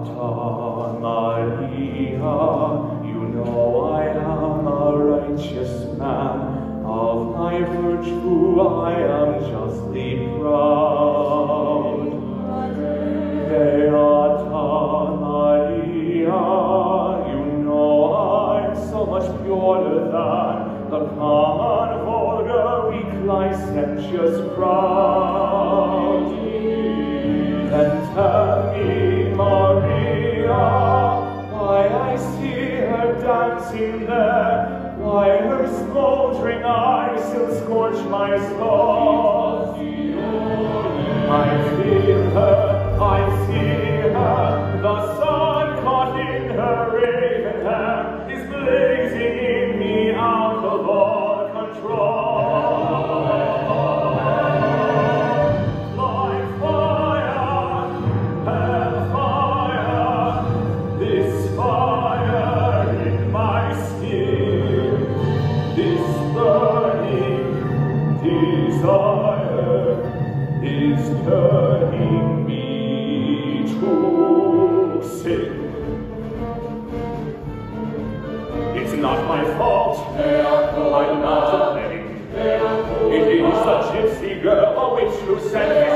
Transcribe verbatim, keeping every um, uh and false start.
Beata Maria, you know I am a righteous man. Of my virtue I am justly proud. Beata Maria, you know I'm so much purer than the common, vulgar, weak, licentious crowd. Then tell me, Maria, why I see her dancing there, why her smoldering eyes still scorch my soul. I feel her, I see her, the sun caught in her raven hair is blazing in me out of all control. Like fire, hellfire, this fire in my skin, this burning desire is turning me to sin. It's not my fault, I'm not to blame. It is the gypsy girl, a witch who sent me